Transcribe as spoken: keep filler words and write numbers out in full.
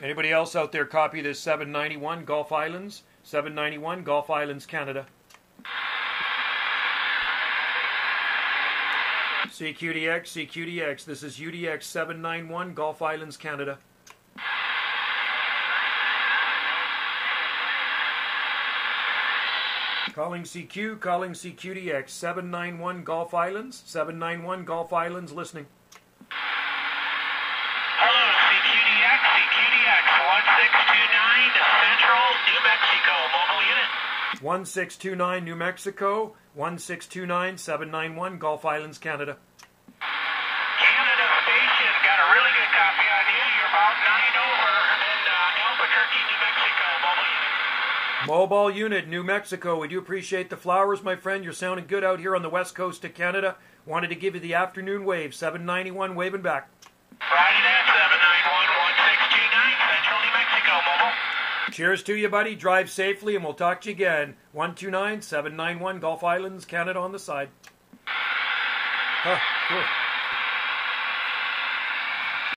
Anybody else out there copy this seven ninety-one Gulf Islands? seven ninety-one Gulf Islands, Canada. C Q D X, C Q D X. This is U D X seven ninety-one Gulf Islands, Canada. Calling C Q, calling C Q D X, seven ninety-one Gulf Islands, seven ninety-one Gulf Islands, listening. Hello, C Q D X, C Q D X, one six two nine, Central, New Mexico, mobile unit. one six two nine, New Mexico, one six two nine, seven ninety-one Gulf Islands, Canada. Canada Station, got a really good copy on you. You're about nine over in uh, Albuquerque, New Mexico, mobile unit. Mobile unit, New Mexico. We do appreciate the flowers, my friend. You're sounding good out here on the west coast of Canada. Wanted to give you the afternoon wave. seven ninety-one, waving back. Roger that, seven nine one, one six two nine, Central New Mexico, mobile. Cheers to you, buddy. Drive safely, and we'll talk to you again. one two nine, seven nine one, Gulf Islands, Canada on the side. Huh, cool.